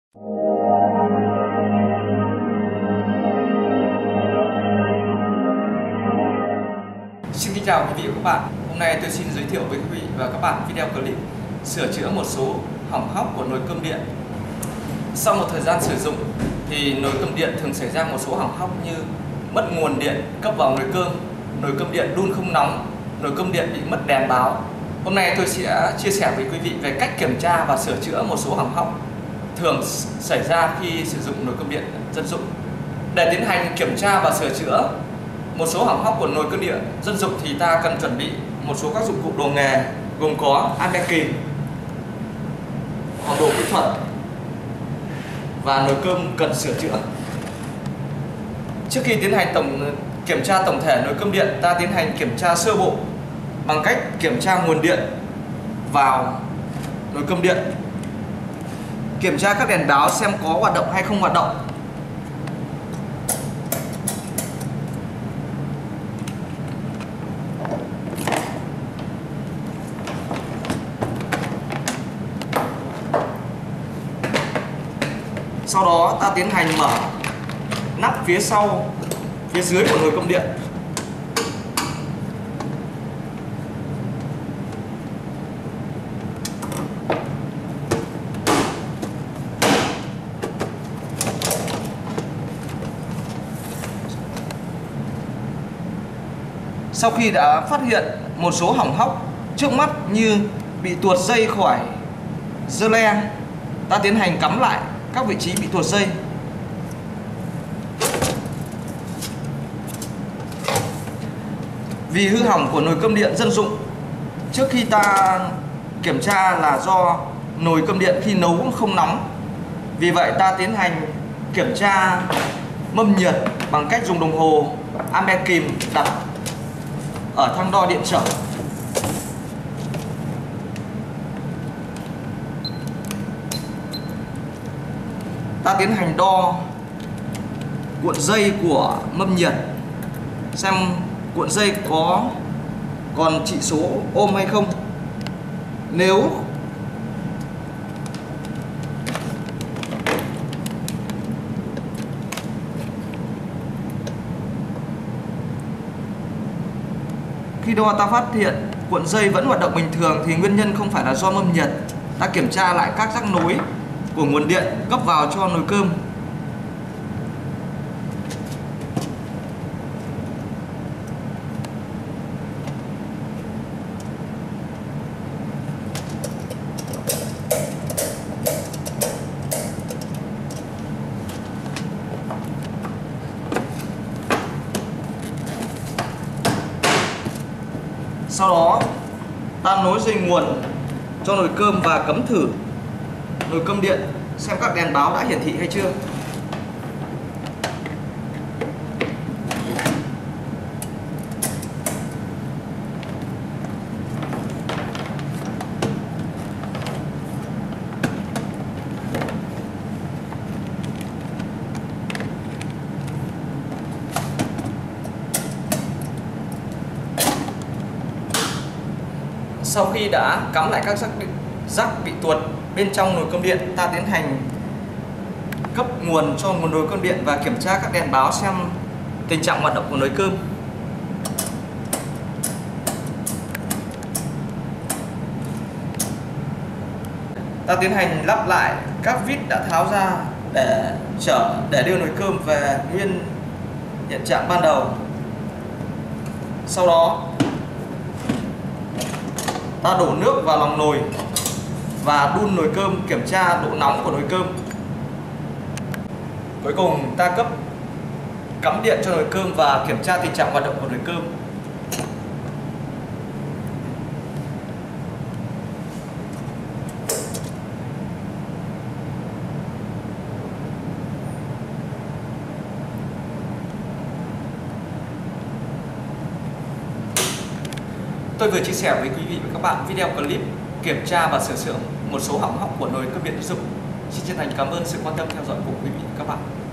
Xin kính chào quý vị và các bạn. Hôm nay tôi xin giới thiệu với quý vị và các bạn video clip sửa chữa một số hỏng hóc của nồi cơm điện. Sau một thời gian sử dụng thì nồi cơm điện thường xảy ra một số hỏng hóc như mất nguồn điện cấp vào nồi cơm điện đun không nóng, nồi cơm điện bị mất đèn báo. Hôm nay tôi sẽ chia sẻ với quý vị về cách kiểm tra và sửa chữa một số hỏng hóc thường xảy ra khi sử dụng nồi cơm điện dân dụng. Để tiến hành kiểm tra và sửa chữa một số hỏng hóc của nồi cơm điện dân dụng thì ta cần chuẩn bị một số các dụng cụ đồ nghề gồm có ame kìm, bản đồ kỹ thuật và nồi cơm cần sửa chữa. Trước khi tiến hành kiểm tra tổng thể nồi cơm điện, ta tiến hành kiểm tra sơ bộ bằng cách kiểm tra nguồn điện vào nồi cơm điện, kiểm tra các đèn báo xem có hoạt động hay không hoạt động. Sau đó ta tiến hành mở nắp phía dưới của nồi cơm điện. Sau khi đã phát hiện một số hỏng hóc trước mắt như bị tuột dây khỏi dơ le, ta tiến hành cắm lại các vị trí bị tuột dây. Vì hư hỏng của nồi cơm điện dân dụng, trước khi ta kiểm tra là do nồi cơm điện khi nấu không nóng. Vì vậy ta tiến hành kiểm tra mâm nhiệt bằng cách dùng đồng hồ ame kìm đặt ở thang đo điện trở. Ta tiến hành đo cuộn dây của mâm nhiệt xem cuộn dây có còn chỉ số ôm hay không. Nếu khi đo ta phát hiện cuộn dây vẫn hoạt động bình thường thì nguyên nhân không phải là do mâm nhiệt. Ta kiểm tra lại các rắc nối của nguồn điện cấp vào cho nồi cơm. Sau đó ta nối dây nguồn cho nồi cơm và cắm thử nồi cơm điện xem các đèn báo đã hiển thị hay chưa. Sau khi đã cắm lại các rắc bị tuột bên trong nồi cơm điện, ta tiến hành cấp nguồn cho nguồn nồi cơm điện và kiểm tra các đèn báo xem tình trạng hoạt động của nồi cơm. Ta tiến hành lắp lại các vít đã tháo ra để đưa nồi cơm về nguyên hiện trạng ban đầu. Sau đó ta đổ nước vào lòng nồi và đun nồi cơm, kiểm tra độ nóng của nồi cơm. Cuối cùng ta cắm điện cho nồi cơm và kiểm tra tình trạng hoạt động của nồi cơm. Tôi vừa chia sẻ với quý vị và các bạn video clip kiểm tra và sửa chữa một số hỏng hóc của nồi cơm điện dân dụng. Xin chân thành cảm ơn sự quan tâm theo dõi của quý vị và các bạn.